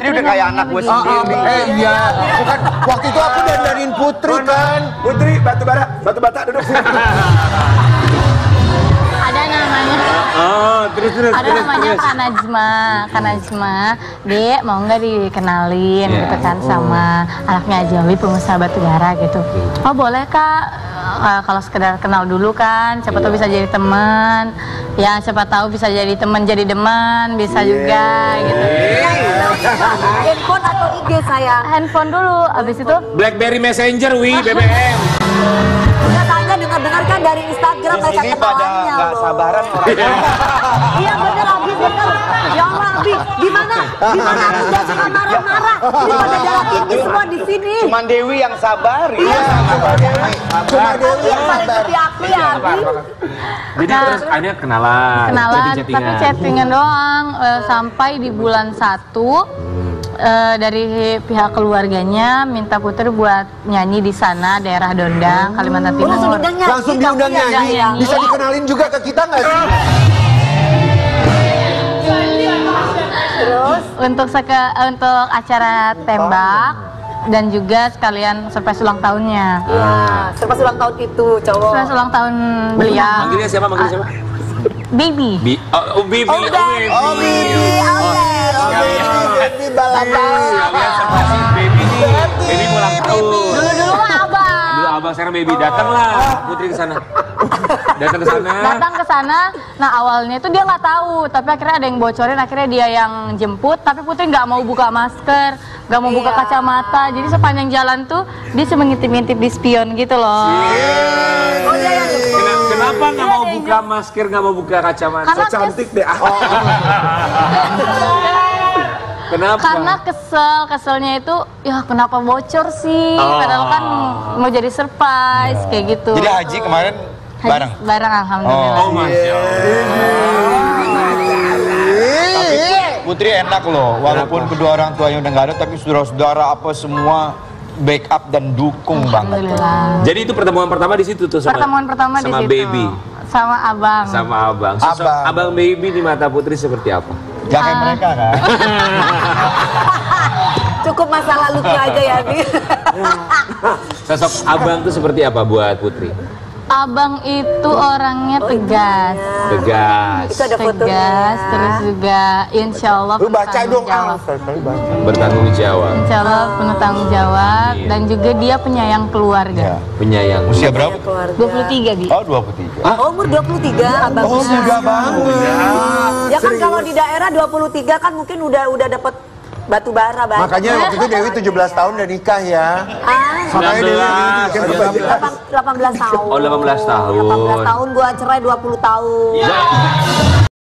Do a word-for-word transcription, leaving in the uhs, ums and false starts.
udah kayak anak gue sendiri. Eh iya, bukan waktu itu aku dandanin Putri kan. Putri, batu bara, batu bata duduk. Ada namanya. Oh, terus terus Ada terus, namanya terus. Kak Najma, Kak Najma, Dek mau nggak dikenalin Yeah. gitu kan sama anaknya Ajawi pengusaha batubara gitu. Oh boleh Kak, uh, kalau sekedar kenal dulu kan, siapa tahu bisa jadi teman. Ya siapa tahu bisa jadi teman jadi deman, bisa juga gitu. Handphone atau I G sayang? Handphone dulu, abis itu BlackBerry Messenger, wi, B B M. Udah tanya dengar-dengar kan dari Instagram Di mereka sini pada kenalannya nggak loh. sabaran orang. Iya bener Abi bener. Ya Allah Abi, gimana? Gimana aku gak suka marah-marah? Ini pada darah tinggi semua di sini. Cuman Dewi yang sabar. Iya. Cuma Dewi Abi yang yang paling sabar. seperti aku ya Abi. Jadi Nah. terus akhirnya kenalan, kenalan, chatting-chattingan. tapi chattingan doang eh, sampai di bulan satu eh, dari pihak keluarganya minta Putri buat nyanyi di sana daerah Dondang, Kalimantan Oh, Timur. langsung diundang nyanyi. Langsung diundang kamu ya, nyanyi. Dayang? Bisa dikenalin juga ke kita nggak sih? Terus untuk seke, untuk acara tembak dan juga sekalian surprise ulang tahunnya. Iya, surprise ulang tahun itu cowok. Surprise ulang tahun beliau. Manggilnya siapa? Manggilnya siapa? Baby. Bi oh, oh, Bibi. Oh, Baby. Oh, Bibi. Oh, Baby balapin. Kalian surprise Baby nih. Baby ulang tahun. Dulu-dulu mah abang. Dulu abang sekarang Baby datanglah Putri ke sana. Datang ke sana. Datang ke sana, nah awalnya itu dia nggak tahu, tapi akhirnya ada yang bocorin, akhirnya dia yang jemput, tapi Putri nggak mau buka masker, nggak mau buka Iya. kacamata, jadi sepanjang jalan tuh dia cuma ngintip-ngintip di spion gitu loh. Oh dia yang Kena- Kenapa nggak mau Iya, buka masker, nggak mau buka kacamata? Karena Cantik deh. Ah. Kenapa? Karena kesel, keselnya itu ya kenapa bocor sih, Oh. padahal kan mau jadi surprise kayak gitu. Jadi Haji kemarin bareng. Bareng alhamdulillah. Oh, Masya Allah. Tapi Putri enak loh, walaupun kedua orang tuanya udah nggak ada, tapi saudara-saudara apa semua backup dan dukung banget. Alhamdulillah. Jadi itu pertemuan pertama di situ tuh sama Pertemuan pertama di sama situ. Baby, Sama abang. sama abang. Sosok Abang. abang Baby di mata Putri seperti apa? Jangan kayak mereka kan? cukup masa lalu aja ya Abi. Sosok abang tuh seperti apa buat Putri? Abang itu orangnya tegas. Tegas, Itu ada fotonya. Tegas, terus juga insya Allah Lu penuh baca tanggung dong. jawab. Ah, sekali baca. bertanggung jawab, Insya Allah penuh tanggung jawab Iya. dan juga dia penyayang keluarga. Ya. penyayang. Usia berapa? Keluarga. dua puluh tiga Bi. Oh, dua puluh tiga. Oh, umur dua puluh tiga abangnya. Oh, muda banget. Ya kan kalau di daerah dua puluh tiga kan mungkin udah udah dapat batu bara Bang. Makanya waktu itu Dewi tujuh belas tahun udah nikah ya. Ah, Makanya Dewi sembilan belas. delapan belas tahun. Oh, delapan belas tahun. delapan belas tahun gua cerai dua puluh tahun. Ya.